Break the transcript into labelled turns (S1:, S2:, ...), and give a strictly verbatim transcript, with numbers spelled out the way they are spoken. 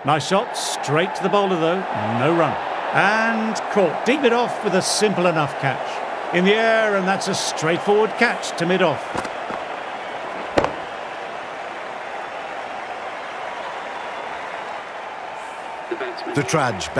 S1: Nice shot, straight to the bowler though, no run. And caught deep mid-off with a simple enough catch. In the air, and that's a straightforward catch to mid-off.
S2: The Trudge.